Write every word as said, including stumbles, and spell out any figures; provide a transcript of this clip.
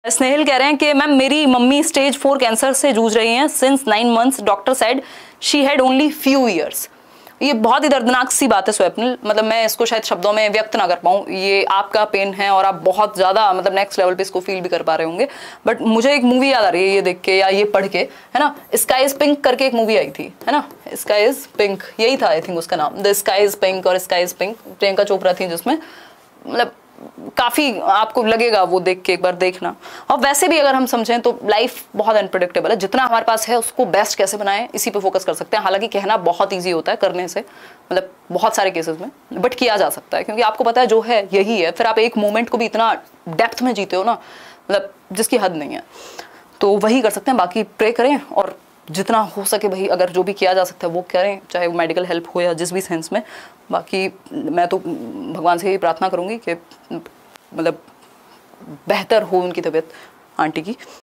स्नेहिल कह रहे हैं कि मैम मेरी मम्मी स्टेज फोर कैंसर से जूझ रही हैं since nine months, doctor said she had only few years. ये बहुत ही दर्दनाक सी बात है स्वप्निल, मतलब मैं इसको शायद शब्दों में व्यक्त ना कर पाऊँ। ये आपका पेन है और आप बहुत ज़्यादा मतलब नेक्स्ट लेवल पे इसको फील भी कर पा रहे होंगे। बट मुझे एक मूवी याद आ रही है ये देख के या ये पढ़ के, है ना, स्काई इज पिंक करके एक मूवी आई थी, है ना, स्काई इज पिंक, यही था आई थिंक उसका नाम, द स्काई इज पिंक और sky is pink, Priyanka Chopra थी जिसमें। मतलब काफ़ी आपको लगेगा वो देख के, एक बार देखना। और वैसे भी अगर हम समझें तो लाइफ बहुत अनप्रेडिक्टेबल है, जितना हमारे पास है उसको बेस्ट कैसे बनाएं इसी पे फोकस कर सकते हैं। हालांकि कहना बहुत इजी होता है करने से, मतलब बहुत सारे केसेस में, बट किया जा सकता है क्योंकि आपको पता है जो है यही है। फिर आप एक मोमेंट को भी इतना डेप्थ में जीते हो ना, मतलब जिसकी हद नहीं है, तो वही कर सकते हैं। बाकी प्रे करें और जितना हो सके भाई अगर जो भी किया जा सकता है वो करें, चाहे वो मेडिकल हेल्प हो या जिस भी सेंस में। बाकी मैं तो भगवान से ही प्रार्थना करूंगी कि मतलब बेहतर हो उनकी तबीयत आंटी की।